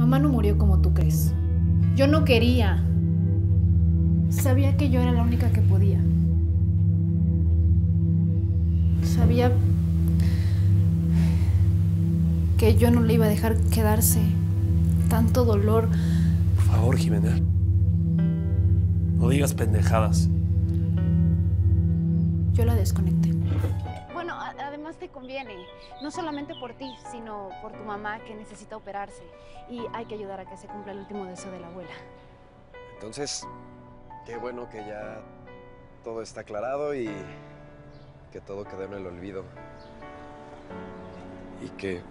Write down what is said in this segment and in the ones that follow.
mamá no murió como tú crees. Yo no quería. Sabía que yo era la única que podía. Sabía que yo no le iba a dejar quedarse tanto dolor. Por favor, Jimena. No digas pendejadas. Yo la desconecté. Bueno, además te conviene, no solamente por ti, sino por tu mamá que necesita operarse. Y hay que ayudar a que se cumpla el último deseo de la abuela. Entonces, qué bueno que ya todo está aclarado y que todo quedó en el olvido. Y que...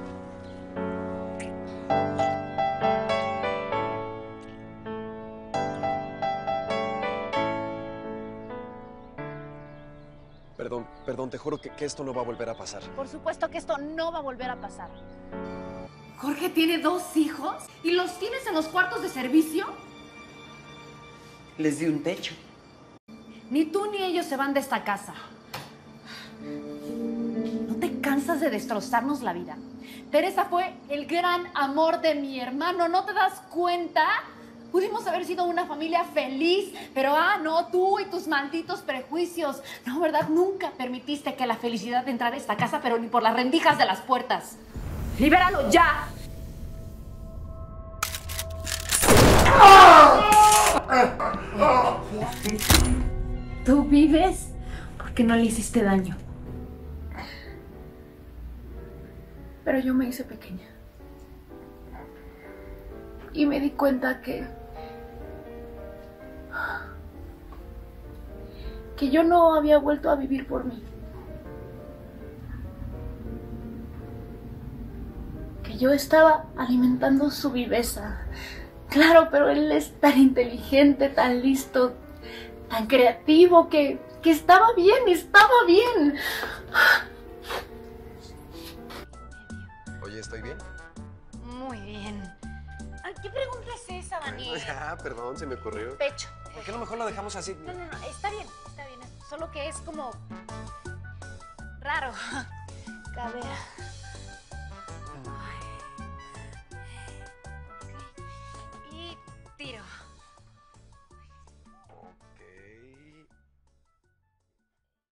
Perdón, te juro que esto no va a volver a pasar. Por supuesto que esto no va a volver a pasar. Jorge tiene 2 hijos y los tienes en los cuartos de servicio. Les di un techo. Ni tú ni ellos se van de esta casa. ¿No te cansas de destrozarnos la vida? Teresa fue el gran amor de mi hermano, ¿no te das cuenta? Pudimos haber sido una familia feliz, pero no, tú y tus malditos prejuicios. No, ¿verdad? Nunca permitiste que la felicidad entrara a esta casa, pero ni por las rendijas de las puertas. ¡Libéralo ya! Tú vives porque no le hiciste daño. Pero yo me hice pequeña. Y me di cuenta que yo no había vuelto a vivir por mí. Que yo estaba alimentando su viveza. Claro, pero él es tan inteligente, tan listo, tan creativo, que estaba bien, Oye, ¿estoy bien? Muy bien. ¿Qué pregunta es esa, Daniel? Ya, perdón, se me ocurrió. Pecho. ¿Por qué no mejor lo dejamos así? No, está bien. Solo que es como raro. Cadera.